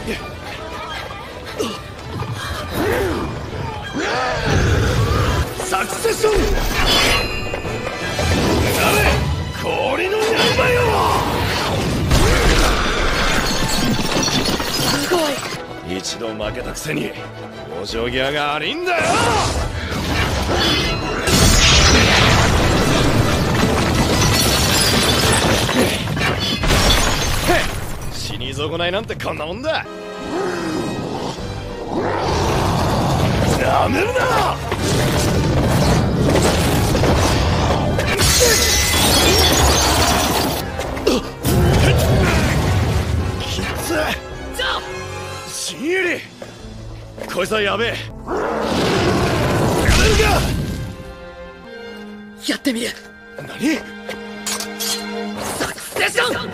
サクセション。氷の刃よ。 すごい。 一度負けたくせに往生際が悪いんだよ。死に損ないなんてこんなもんだ。なめるな。きつい。新入り、こいつはやべえ。やめるか。 やってみる。 何？ サクセション。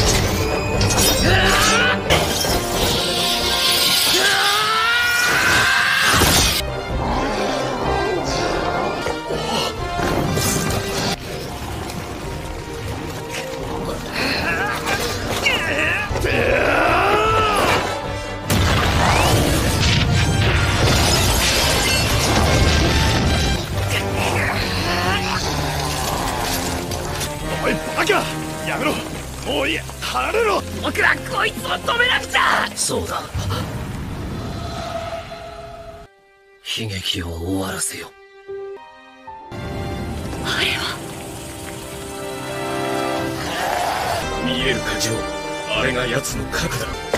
おいバカ、やめろ。もういい、離れろ。 僕らこいつを止めなくちゃ。そうだ、悲劇を終わらせよ。あれは見えるかジョー、あれが奴の核だ。